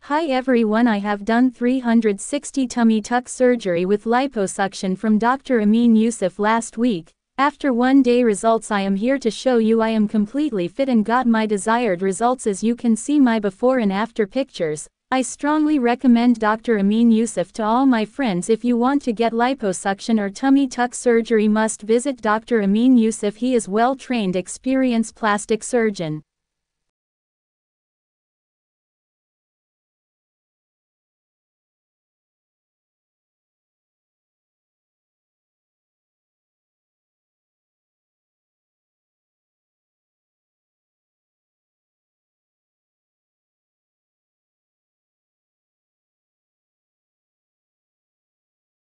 Hi everyone, I have done 360 tummy tuck surgery with liposuction from Dr. Amin Yusuf last week. After 1 day results, I am here to show you I am completely fit and got my desired results. As you can see my before and after pictures. I strongly recommend Dr. Amin Yusuf to all my friends. If you want to get liposuction or tummy tuck surgery, must visit Dr. Amin Yusuf. He is well trained, experienced plastic surgeon.